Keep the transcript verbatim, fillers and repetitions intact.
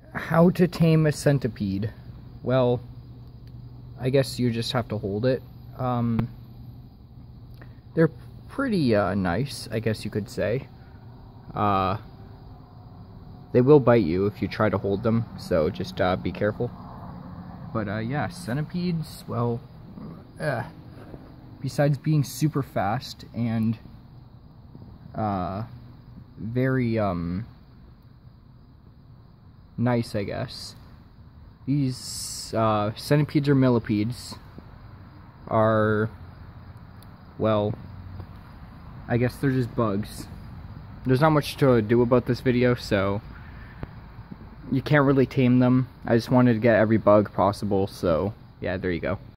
How to tame a centipede? Well, I guess you just have to hold it. Um, they're pretty uh, nice, I guess you could say. Uh, they will bite you if you try to hold them, so just uh, be careful. But uh, yeah, centipedes, well, uh, besides being super fast and uh, very um, nice, I guess, these uh, centipedes or millipedes are, well, I guess they're just bugs. There's not much to do about this video, so you can't really tame them. I just wanted to get every bug possible, so yeah, there you go.